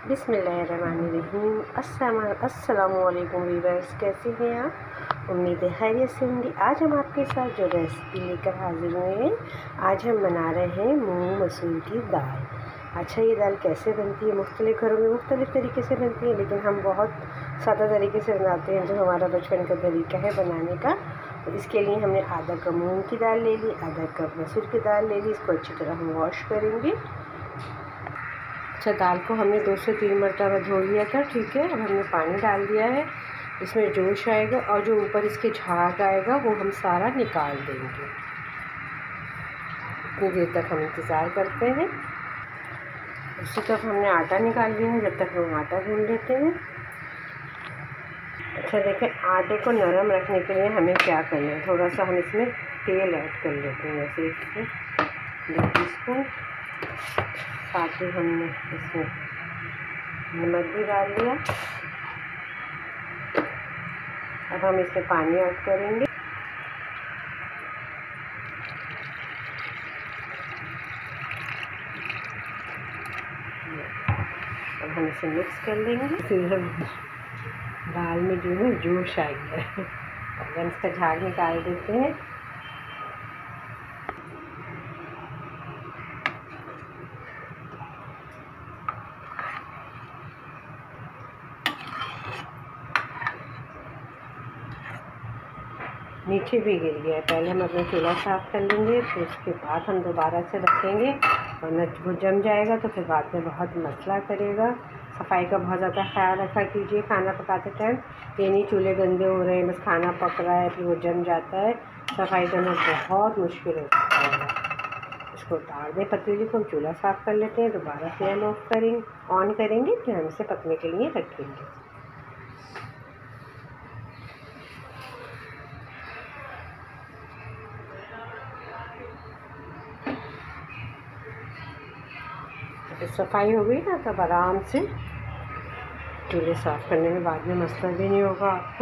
बिस्मिल्लाहिर्रहमानिर्रहीम। अस्सलामुअलैकुम वीवर्स, कैसे हैं आप? उम्मीद है खैरियत से होंगी। आज हम आपके साथ जो रेसिपी लेकर हाजिर हुए हैं, आज हम बना रहे हैं मूंग मसूर की दाल। अच्छा, ये दाल कैसे बनती है? मुख्तलिफ़ घरों में मुख्तलिफ़ तरीके से बनती है, लेकिन हम बहुत सादा तरीके से बनाते हैं, जो हमारा बचपन का तरीका है बनाने का। तो इसके लिए हमने आधा कप मूंग की दाल ले ली, आधा कप मसूर की दाल ले ली। इसको अच्छी तरह हम वॉश करेंगे। अच्छा, दाल को हमने 2 से 3 मरतबा धो लिया था। ठीक है, अब हमने पानी डाल दिया है। इसमें जोश आएगा और जो ऊपर इसके झाग आएगा वो हम सारा निकाल देंगे। इतनी देर तक हम इंतज़ार करते हैं। उसी तरफ हमने आटा निकाल लिया है, जब तक हम आटा गूंद लेते हैं। अच्छा देखें, आटे को नरम रखने के लिए हमें क्या करना है, थोड़ा सा हम इसमें तेल ऐड कर लेते हैं, जैसे इसमें 2 टीस्पून। साथ ही हमने इसमें नमक भी डाल दिया। अब हम इसमें पानी ऐड करेंगे। अब हम इसे मिक्स कर लेंगे। फिर हम दाल में जो है जोश आ गया है, अब हम इसका झाग निकाल देते हैं। नीचे भी गिर गया है। पहले हम अपना चूल्हा साफ़ कर लेंगे, फिर उसके बाद हम दोबारा से रखेंगे, वरना वो जम जाएगा तो फिर बाद में बहुत मसला करेगा। सफाई का बहुत ज़्यादा ख्याल रखा कीजिए खाना पकाते टाइम। ये नहीं चूल्हे गंदे हो रहे हैं, बस खाना पक रहा है फिर वो जम जाता है। सफाई करना बहुत मुश्किल होता है। इसको उतार दें पतीली को, हम चूल्हा साफ़ कर लेते हैं। दोबारा फ्लेम ऑन करेंगे, फिर हम इसे पकने के लिए रखेंगे। सफाई हो गई ना, तब आराम से चूल्हे साफ़ करने में बाद में मसला भी नहीं होगा आपको।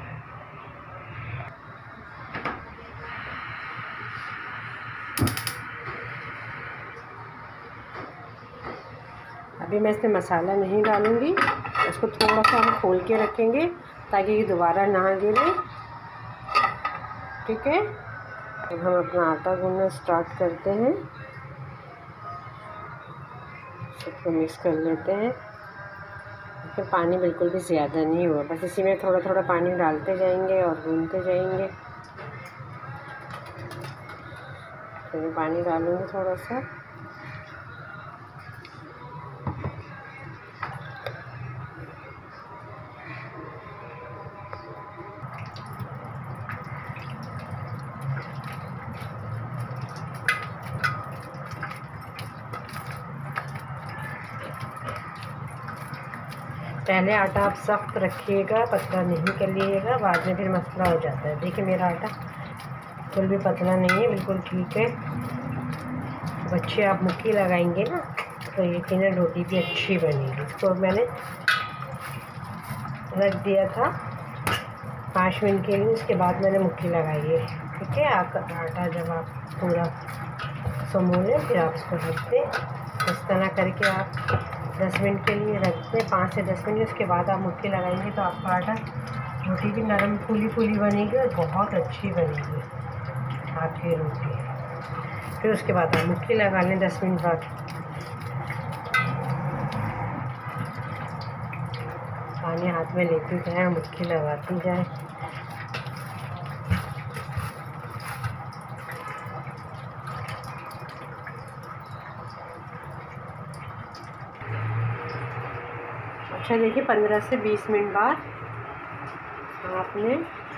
अभी मैं इसमें मसाला नहीं डालूँगी, इसको थोड़ा सा हम खोल के रखेंगे ताकि ये दोबारा ना गिरे। ठीक है, अब हम अपना आटा गूंदना स्टार्ट करते हैं। सबको मिक्स कर लेते हैं। फिर पानी बिल्कुल भी ज़्यादा नहीं हुआ, बस इसी में थोड़ा थोड़ा पानी डालते जाएंगे और गूंदते जाएंगे। फिर मैं पानी डालूँगी थोड़ा सा। पहले आटा आप सख्त रखिएगा, पतला नहीं कर लीजिएगा, बाद में फिर मसला हो जाता है। देखिए मेरा आटा बिल्कुल भी पतला नहीं है, बिल्कुल ठीक है। बच्चे आप मुट्ठी लगाएंगे ना तो यकीनन रोटी भी अच्छी बनेगी। इसको मैंने रख दिया था 5 मिनट के लिए, उसके बाद मैंने मुट्ठी लगाई है। ठीक है, आपका आटा जब आप पूरा समूलें फिर आप इसको रख दें। इस तरह करके आप 10 मिनट के लिए रख दें, 5 से 10 मिनट। उसके बाद आप मुट्ठी लगाएंगे तो आपका आटा रोटी भी नरम फूली फूली बनेगी और बहुत अच्छी बनेगी आपकी रोटी। फिर उसके बाद आप मुट्ठी लगा लें 10 मिनट बाद। पानी हाथ में लेती जाए, मुट्ठी लगाती जाए। अच्छा देखिए, 15 से 20 मिनट बाद आपने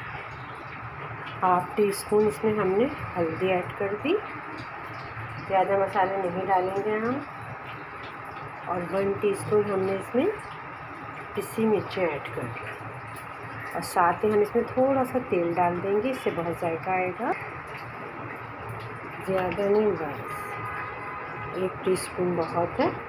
½ टीस्पून इसमें हमने हल्दी ऐड कर दी। ज़्यादा मसाले नहीं डालेंगे हम। और 1 टीस्पून हमने इसमें पिसी मिर्चें ऐड कर दी। और साथ ही हम इसमें थोड़ा सा तेल डाल देंगे, इससे बहुत जायका आएगा। ज़्यादा नहीं, बस 1 टीस्पून बहुत है।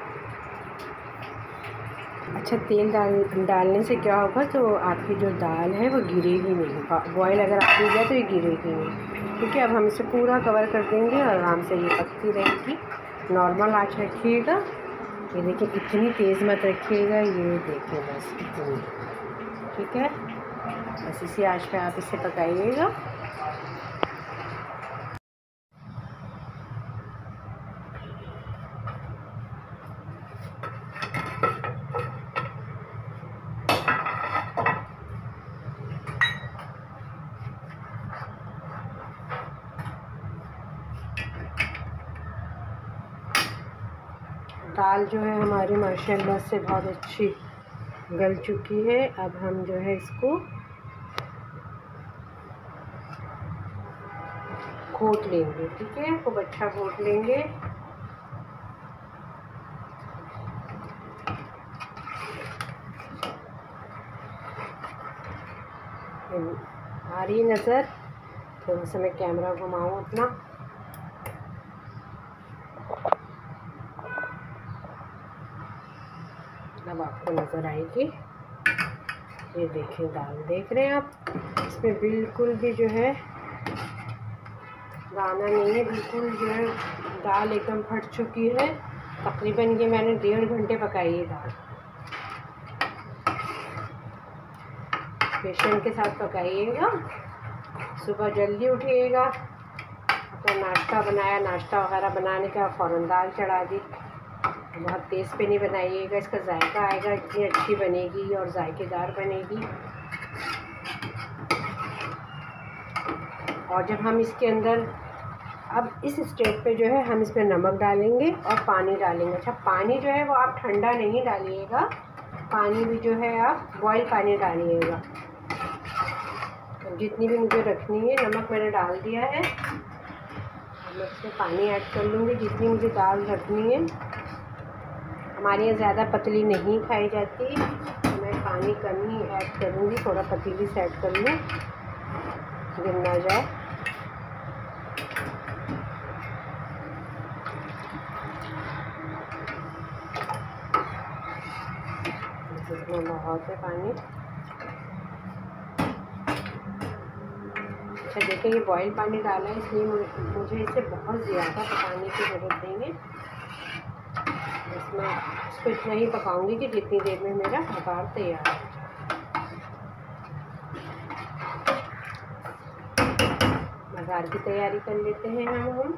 अच्छा, तेल डालने से क्या होगा, तो आपकी जो दाल है वो गिरेगी नहीं। बॉयल अगर आप जाए तो ये गिरेगी नहीं। ठीक है, अब हम इसे पूरा कवर कर देंगे और आराम से ये पकती रहेगी। नॉर्मल आंच रखिएगा ये देखिए, इतनी तेज़ मत रखिएगा, ये देखिए बस इतनी, ठीक है। बस इसी आंच पे आप इसे पकाइएगा। दाल जो है हमारी माशाल्लाह से बहुत अच्छी गल चुकी है। अब हम जो है इसको घोट लेंगे, ठीक है, खूब अच्छा घोट लेंगे। आ रही नज़र, थोड़ा सा मैं कैमरा घुमाऊँ अपना। अब आपको नज़र आएगी। ये देखिए, दाल देख रहे हैं आप, इसमें बिल्कुल भी जो है दाना नहीं है, बिल्कुल जो है दाल एकदम फट चुकी है। तकरीबन ये मैंने 1.5 घंटे पकाई है दाल। पेशेंस के साथ पकाइएगा। सुबह जल्दी उठिएगा, अपना नाश्ता बनाया, नाश्ता वगैरह बनाने का फ़ौरन दाल चढ़ा दी। बहुत तेज़ पे नहीं बनाइएगा, इसका जायका आएगा, इतनी अच्छी बनेगी और जायकेदार बनेगी। और जब हम इसके अंदर, अब इस स्टेज पे जो है हम इसमें नमक डालेंगे और पानी डालेंगे। अच्छा, पानी जो है वो आप ठंडा नहीं डालिएगा, पानी भी जो है आप बॉयल पानी डालिएगा। तो जितनी भी मुझे रखनी है, नमक मैंने डाल दिया है, मैं इसमें पानी ऐड कर लूँगी जितनी मुझे दाल रखनी है। हमारे यहाँ ज़्यादा पतली नहीं खाई जाती, तो मैं पानी कम ही ऐड करूँगी, थोड़ा पतीली से ऐड कर लूँ, गिर ना जाए। इसमें बहुत है पानी। अच्छा देखिए, ये बॉयल पानी डाला है, इसलिए मुझे इसे बहुत ज़्यादा पकाने की ज़रूरत नहीं है। इसमें इसको इतना ही पकाऊंगी कि जितनी देर में मेरा भगार तैयार हो जाए। भगार की तैयारी कर लेते हैं हम।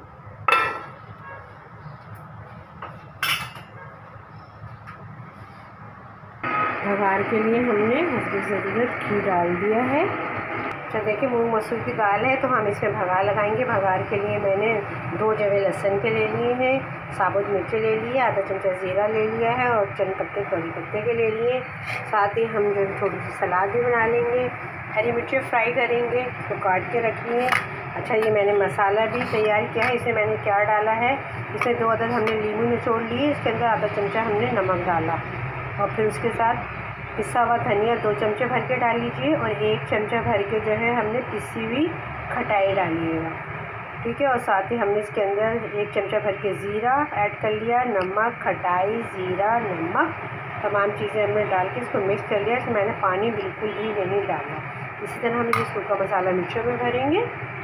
भगार के लिए हमने हस्बे ज़रूरत घी डाल दिया है। अच्छा देखिए, मूंग मसूर की दाल है तो हम इसमें भगार लगाएंगे। भगार के लिए मैंने 2 जवे लहसुन के ले लिए हैं, साबुत मिर्ची ले ली है, आधा चमचा ज़ीरा ले लिया है और चंद पत्ते कड़ी पत्ते के ले लिए। साथ ही हम जो थोड़ी सी सलाद भी बना लेंगे। हरी मिर्ची फ्राई करेंगे तो काट के रखी है। अच्छा, ये मैंने मसाला भी तैयार किया है। इसमें मैंने क्या डाला है, इसमें 2 अदद हमने नींबू निचोड़ लिए, इसके अंदर आधा चमचा हमने नमक डाला और फिर उसके साथ पिसा हुआ धनिया 2 चमचे भर के डाल लीजिए और 1 चमचा भर के जो है हमने पिसी हुई खटाई डालिएगा, ठीक है। और साथ ही हमने इसके अंदर 1 चमचा भर के ज़ीरा ऐड कर लिया, नमक, खटाई, ज़ीरा, नमक, तमाम चीज़ें हमने डाल के इसको मिक्स कर लिया। इसमें मैंने पानी बिल्कुल भी नहीं डाला। इसी तरह हम इस सूखा मसाला मिक्सर में भरेंगे।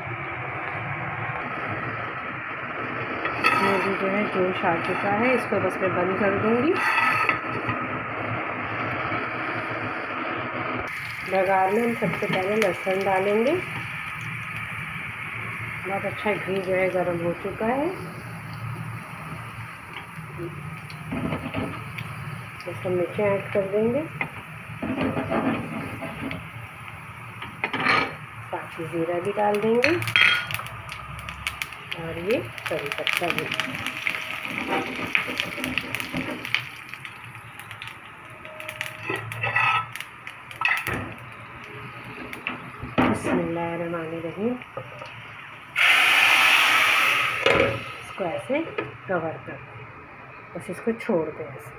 इसमें भी जो है जोश आ चुका है, इसको बस मैं बंद कर दूँगी। भगार में हम सबसे पहले लहसुन डालेंगे। बहुत अच्छा घी जो है गर्म हो चुका है, इसमें मिर्ची ऐड कर देंगे, साथ ही ज़ीरा भी डाल देंगे और ये करी पत्ता भी। बिस्मिल्लाहिर्रहमानिर्रहीम। इसको ऐसे कवर कर, बस इसको छोड़ दें ऐसे।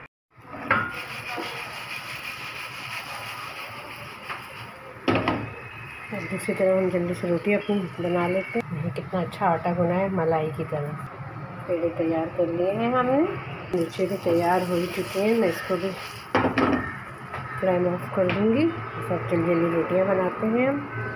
दूसरी तरफ हम जल्दी से रोटी अपनी बना लेते हैं। कितना अच्छा आटा गुना है, मलाई की तरह। पेड़े तैयार कर लिए हैं हमने, नीचे भी तैयार हो चुके हैं। मैं इसको भी फ्लेम ऑफ कर दूँगी। सब जल्दी जल्दी रोटियाँ बनाते हैं हम।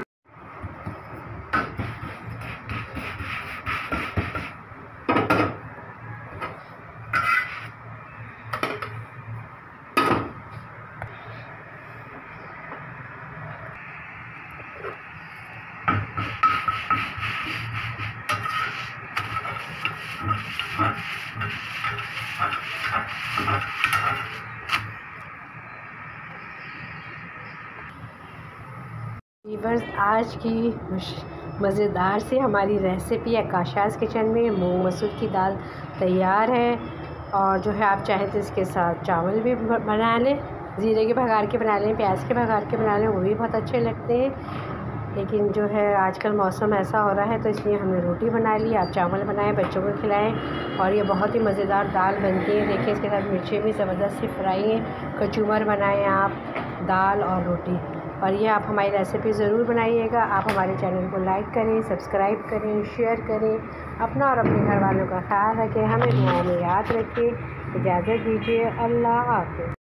वीवर्स, आज की मज़ेदार से हमारी रेसिपी आकाशाज़ किचन में मूंग मसूर की दाल तैयार है। और जो है आप चाहें तो इसके साथ चावल भी बना लें, ज़ीरे के भगार के बना लें, प्याज के भगार के बना लें, वो भी बहुत अच्छे लगते हैं। लेकिन जो है आजकल मौसम ऐसा हो रहा है तो इसलिए हमने रोटी बना ली। आप चावल बनाएं, बच्चों को खिलाएं और ये बहुत ही मज़ेदार दाल बनती है। देखिए इसके साथ मिर्चें भी ज़बरदस्त सी फ्राई हैं। कचूमर बनाएं आप, दाल और रोटी। और ये आप हमारी रेसिपी ज़रूर बनाइएगा। आप हमारे चैनल को लाइक करें, सब्सक्राइब करें, शेयर करें। अपना और अपने घर वालों का ख्याल रखें, हमें दुआओं में याद रखें। इजाज़त दीजिए, अल्लाह हाफ़िज़।